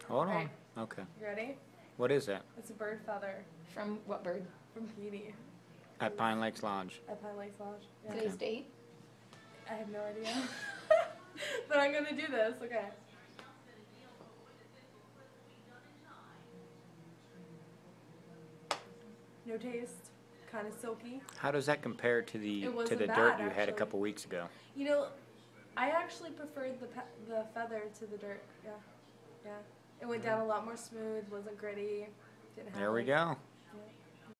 Hold on. Right. Okay. You ready? What is that? It's a bird feather From what bird? from Petey At Pine Lakes Lodge. at Pine Lakes Lodge. Yeah. Today's date? I have no idea. But I'm gonna do this. Okay. No taste. Kind of silky. How does that compare to the It wasn't dirt bad, you had a actually. couple weeks ago? You know, I actually preferred the feather to the dirt. Yeah. Yeah. It went down a lot more smooth. Wasn't gritty. Didn't have There we like, go.